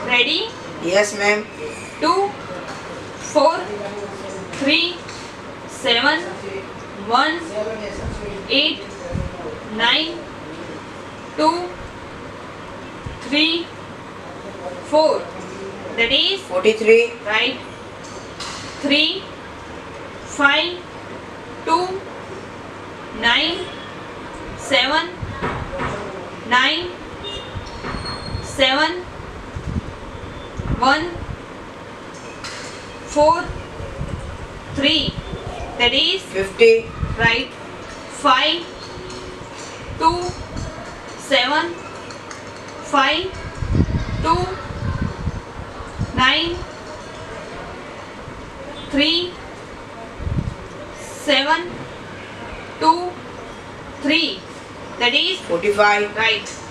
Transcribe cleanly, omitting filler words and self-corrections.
Ready? Yes, ma'am. 2, 4, 3, 7, 1, 8, 9, 2, 3, 4. That is 43. right. 3, 5, 2, 9, 7, 9, 7, 1, 4, 3. That is 50. right. 5, 2, 7, 5, 2, 9, 3, 7, 2, 3. That is 45. right.